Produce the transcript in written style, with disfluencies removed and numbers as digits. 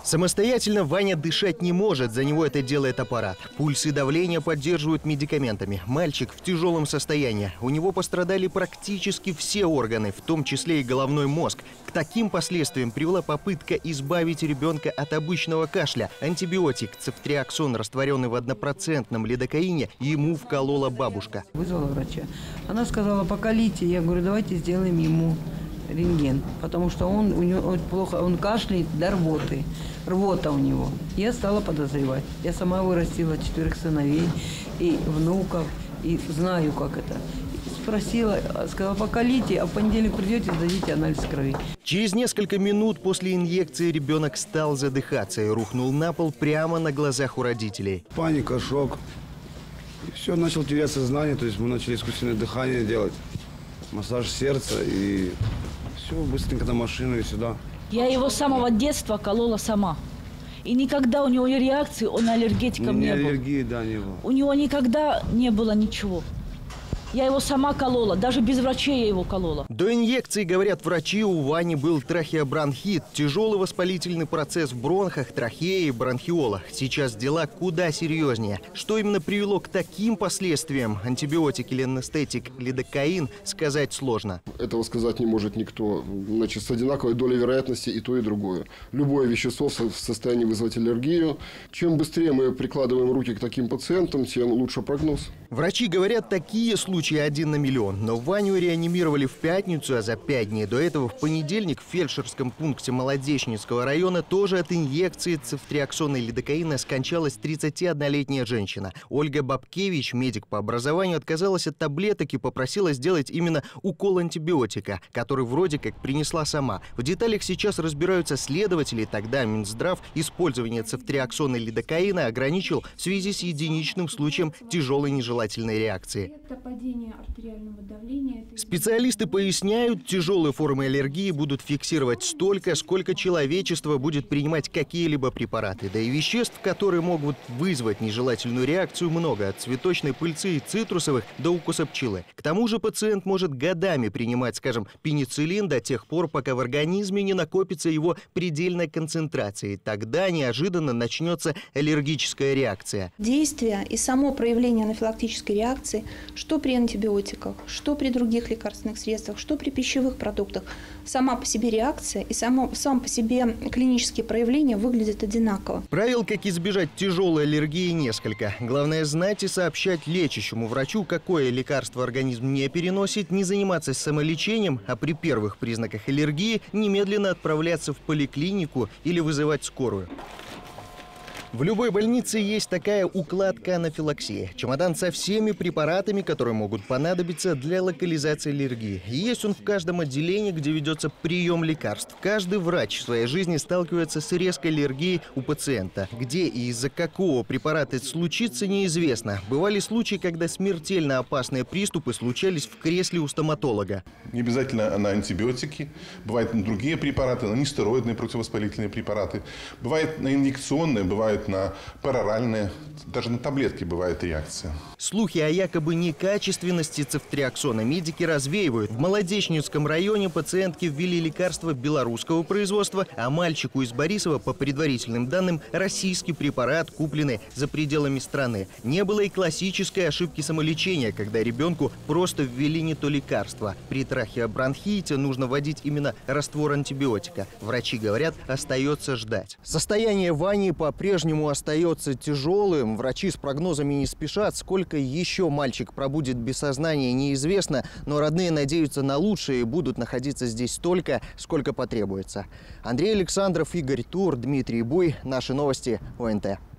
Самостоятельно Ваня дышать не может, за него это делает аппарат. Пульс и давление поддерживают медикаментами. Мальчик в тяжелом состоянии. У него пострадали практически все органы, в том числе и головной мозг. К таким последствиям привела попытка избавить ребенка от обычного кашля. Антибиотик цефтриаксон, растворенный в 1% лидокаине, ему вколола бабушка. Вызвала врача. Она сказала: покалите. Я говорю: давайте сделаем ему рентген, потому что у него плохо, он кашляет до рвоты. Рвота у него. Я стала подозревать. Я сама вырастила 4 сыновей и внуков, и знаю, как это. Спросила, сказала: покалите, а в понедельник придете, сдадите анализ крови. Через несколько минут после инъекции ребенок стал задыхаться и рухнул на пол прямо на глазах у родителей. Паника, шок. И все, начал терять сознание, то есть мы начали искусственное дыхание делать, массаж сердца и все, быстренько на машину и сюда. Я его с самого детства колола сама. И никогда у него реакции, он аллергетиком не был. Аллергии, да, не было. У него никогда не было ничего. Я его сама колола, даже без врачей я его колола. До инъекции, говорят врачи, у Вани был трахеобронхит, тяжелый воспалительный процесс в бронхах, трахее и бронхиолах. Сейчас дела куда серьезнее. Что именно привело к таким последствиям, антибиотик или анестетик лидокаин, сказать сложно. Этого сказать не может никто. Значит, с одинаковой долей вероятности и то, и другое. Любое вещество в состоянии вызвать аллергию. Чем быстрее мы прикладываем руки к таким пациентам, тем лучше прогноз. Врачи говорят, такие случаи 1 на миллион. Но Ваню реанимировали в пятницу, а за 5 дней до этого в понедельник в фельдшерском пункте Молодечнинского района тоже от инъекции цефтриаксона и лидокаина скончалась 31-летняя женщина. Ольга Бабкевич, медик по образованию, отказалась от таблеток и попросила сделать именно укол антибиотика, который вроде как принесла сама. В деталях сейчас разбираются следователи. Тогда Минздрав использование цефтриаксона и лидокаина ограничил в связи с единичным случаем тяжелой нежелательной реакции. Артериального давления. Специалисты поясняют, тяжелые формы аллергии будут фиксировать столько, сколько человечество будет принимать какие-либо препараты. Да и веществ, которые могут вызвать нежелательную реакцию, много. От цветочной пыльцы и цитрусовых до укуса пчелы. К тому же пациент может годами принимать, скажем, пенициллин до тех пор, пока в организме не накопится его предельной концентрации. Тогда неожиданно начнется аллергическая реакция. Действие и само проявление анафилактической реакции, что при антибиотиках, что при других лекарственных средствах, что при пищевых продуктах, сама по себе реакция и сам по себе клинические проявления выглядят одинаково. Правил, как избежать тяжелой аллергии, несколько. Главное знать и сообщать лечащему врачу, какое лекарство организм не переносит, не заниматься самолечением, а при первых признаках аллергии немедленно отправляться в поликлинику или вызывать скорую. В любой больнице есть такая укладка анафилаксии. Чемодан со всеми препаратами, которые могут понадобиться для локализации аллергии. И есть он в каждом отделении, где ведется прием лекарств. Каждый врач в своей жизни сталкивается с резкой аллергией у пациента. Где и из-за какого препарата это случится, неизвестно. Бывали случаи, когда смертельно опасные приступы случались в кресле у стоматолога. Не обязательно на антибиотики. Бывают на другие препараты, на нестероидные противовоспалительные препараты. Бывает на инъекционные, бывает на пероральные, даже на таблетки бывает реакция. Слухи о якобы некачественности цефтриаксона медики развеивают. В Молодечнинском районе пациентке ввели лекарство белорусского производства, а мальчику из Борисова, по предварительным данным, российский препарат, купленный за пределами страны. Не было и классической ошибки самолечения, когда ребенку просто ввели не то лекарство. При трахеобронхите нужно вводить именно раствор антибиотика. Врачи говорят, остается ждать. Состояние Вани по-прежнему остается тяжелым. Врачи с прогнозами не спешат. Сколько еще мальчик пробудет без сознания, неизвестно. Но родные надеются на лучшее и будут находиться здесь столько, сколько потребуется. Андрей Александров, Игорь Тур, Дмитрий Буй. Наши новости ОНТ.